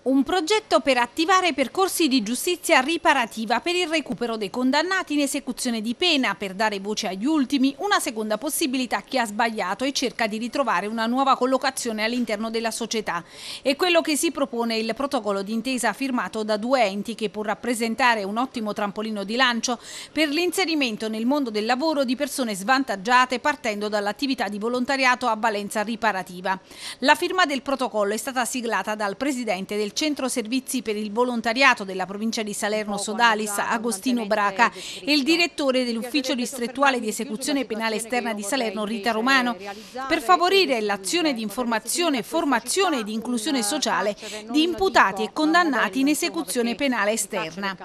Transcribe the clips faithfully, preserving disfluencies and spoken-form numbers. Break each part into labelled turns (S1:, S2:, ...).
S1: Un progetto per attivare percorsi di giustizia riparativa per il recupero dei condannati in esecuzione di pena, per dare voce agli ultimi, una seconda possibilità a chi ha sbagliato e cerca di ritrovare una nuova collocazione all'interno della società. È quello che si propone il protocollo d'intesa firmato da due enti, che può rappresentare un ottimo trampolino di lancio per l'inserimento nel mondo del lavoro di persone svantaggiate, partendo dall'attività di volontariato a valenza riparativa. La firma del protocollo è stata siglata dal presidente del Centro Servizi per il Volontariato della provincia di Salerno Sodalis, Agostino Braca, e il direttore dell'Ufficio Distrettuale di Esecuzione Penale Esterna di Salerno, Rita Romano, per favorire l'azione di informazione, formazione e di inclusione sociale di imputati e condannati in esecuzione penale esterna.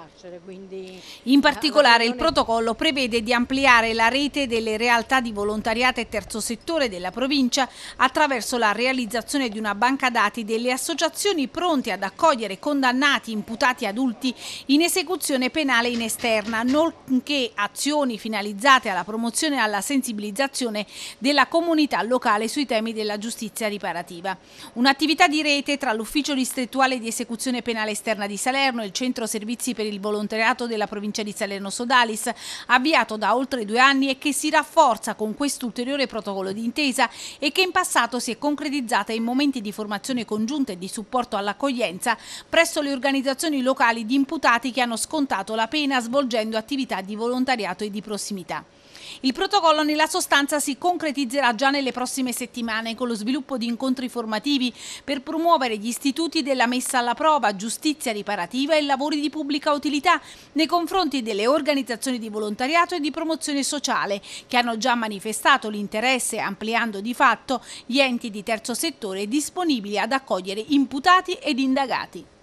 S1: In particolare, il protocollo prevede di ampliare la rete delle realtà di volontariato e terzo settore della provincia attraverso la realizzazione di una banca dati delle associazioni pronte ad ad accogliere condannati, imputati adulti in esecuzione penale in esterna, nonché azioni finalizzate alla promozione e alla sensibilizzazione della comunità locale sui temi della giustizia riparativa. Un'attività di rete tra l'Ufficio Distrettuale di Esecuzione Penale Esterna di Salerno e il Centro Servizi per il Volontariato della provincia di Salerno Sodalis, avviato da oltre due anni e che si rafforza con questo ulteriore protocollo d'intesa e che in passato si è concretizzata in momenti di formazione congiunta e di supporto all'accoglienza presso le organizzazioni locali di imputati che hanno scontato la pena svolgendo attività di volontariato e di prossimità. Il protocollo nella sostanza si concretizzerà già nelle prossime settimane con lo sviluppo di incontri formativi per promuovere gli istituti della messa alla prova, giustizia riparativa e lavori di pubblica utilità nei confronti delle organizzazioni di volontariato e di promozione sociale che hanno già manifestato l'interesse, ampliando di fatto gli enti di terzo settore disponibili ad accogliere imputati ed indagati.